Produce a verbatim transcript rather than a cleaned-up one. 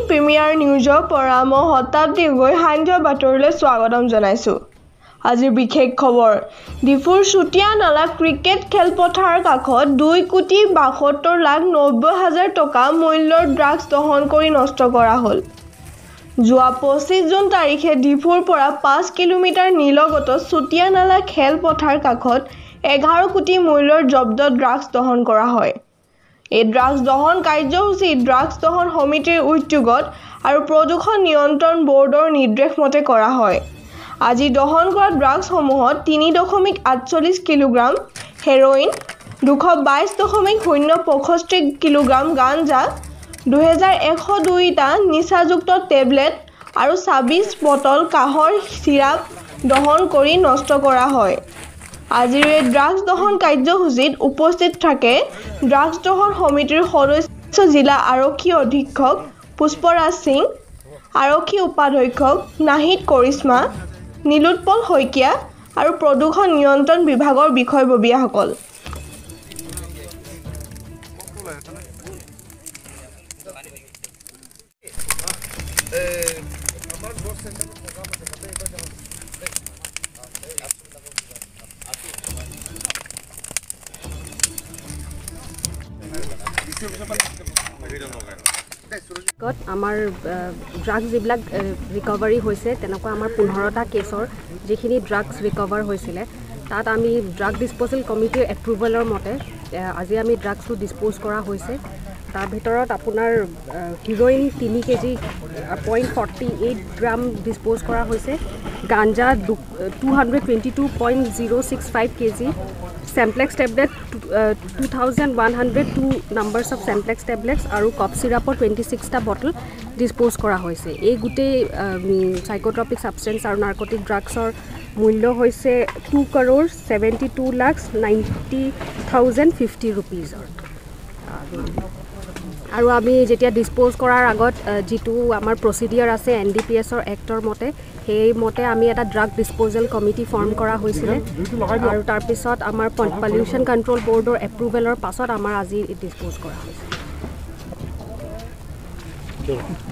Premier নিউজৰ পৰা মই শতাব্দী গৈ সান্ধ্য বাতৰিলৈ স্বাগতম জনাইছোঁ। আজিৰ বিশেষ খবৰ, ডিফুৰ চুতীয়া নালা ক্ৰিকেট খেলপথাৰৰ কাষত দুই কোটি বাসত্তৰ লাখ নব্বৈ হাজাৰ টকা মূল্যৰ ড্ৰাগছ দহন কৰি নষ্ট কৰা হ'ল। যোৱা পঁচিছ জুন তাৰিখে ডিফুৰ পৰা পাঁচ কিলোমিটাৰ নিলগত চুতীয়া নালা খেলপথাৰ কাষত এঘাৰ কোটি মূল্যৰ জব্দ ড্ৰাগছ দহন কৰা হয়। এই ড্ৰাগছ দহন কাৰ্যসূচী ড্ৰাগছ দহন সমিতিৰ উদ্যোগত আৰু প্ৰদূষণ নিয়ন্ত্ৰণ বৰ্ডৰ নিৰ্দেশ মতে কৰা হয়। আজি দহন কৰা ড্ৰাগছসমূহত তিনি দশমিক আঠচল্লিছ কিলোগ্ৰাম হেৰইন, দুশ বাইছ দশমিক শূন্য পঁয়ষষ্ঠি কিলোগ্ৰাম গাঞ্জা, দুহেজাৰ এশ দুইটা নিচাযুক্ত টেবলেট আৰু ছাব্বিছ বটল কাহৰ চিৰাপ দহন কৰি নষ্ট কৰা হয়। আজিৰ এই ড্ৰাগছ দহন কাৰ্যসূচীত উপস্থিত থাকে ড্ৰাগছ দহন সমিতিৰ সদস্য জিলা আৰক্ষী অধীক্ষক পুষ্পৰাজ সিং, আৰক্ষী উপাধীক্ষক নাহিদ কৰিশ্মা, নীলোৎপল শইকীয়া আৰু প্ৰদূষণ নিয়ন্ত্ৰণ বিভাগৰ বিষয়ববীয়াসকল। আমাৰ ড্ৰাগছ যিবিলাক ৰিকভাৰী হৈছে তেনেকুৱা আমাৰ পোন্ধৰটা কেছৰ যিখিনি ড্ৰাগছ ৰিকভাৰ হৈছিলে তাত আমি ড্ৰাগ ডিছপ'জেল কমিটিৰ এপ্ৰুভেলৰ মতে আজি আমি ড্ৰাগছটো ডিছপ'জ কৰা হৈছে। তাৰ ভিতৰত আপোনাৰ হিৰইন তিনি KG point forty eight gram dispose কৰা হৈছে, ganja two hundred twenty two point zero' six five KG, চেম্প্লেক্স tablet two thousand one hundred two numbers of চেম্প্লেক্স টেবলেটছ আৰু কফ চিৰাপৰ টুৱেণ্টি ছিক্সটা বটল ডিছপ'জ কৰা হৈছে। এই গোটেই চাইক'ট্ৰপিক ছাবষ্টেঞ্চ আৰু নাৰ্কটিক ড্ৰাগছৰ মূল্য হৈছে টু কৰ'ৰ seventy two lakhs ninety thousand fifty ৰুপিজৰ। আৰু আমি যেতিয়া ডিছপ'জ কৰাৰ আগত যিটো আমাৰ প্ৰচিডিয়াৰ আছে এন ডি পি এছৰ এক্টৰ মতে সেইমতে আমি এটা ড্ৰাগ ডিছপ'জেল কমিটি ফৰ্ম কৰা হৈছিলে আৰু তাৰপিছত আমাৰ পলিউশ্যন কণ্ট্ৰল বৰ্ডৰ এপ্ৰুভেলৰ পাছত আমাৰ আজি ডিছপ'জ কৰা হৈছে।